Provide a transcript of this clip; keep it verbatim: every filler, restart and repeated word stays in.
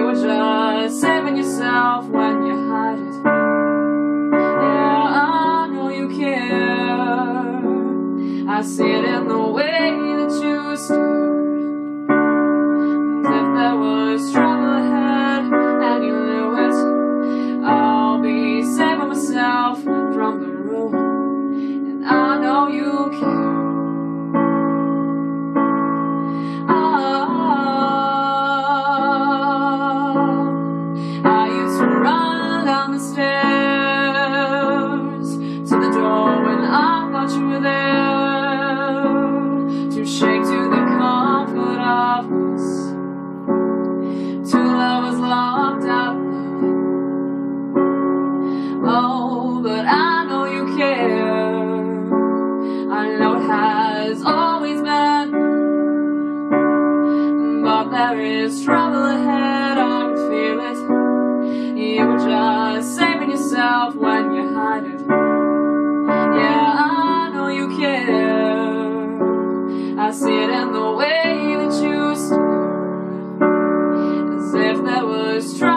were just saving yourself when you hide it. Yeah, I know you care. I see it in the way that you stare. If there was trouble ahead and you knew it, I'll be saving myself from the room. And I know you care. The stairs to the door when I thought you were there, to shake to the comfort of us. Two lovers locked out. Oh, but I know you care. I know it has always been, but there is trouble ahead. I can feel it. You were just saving yourself when you hide it. Yeah, I know you care. I see it in the way that you stare, as if there was trouble.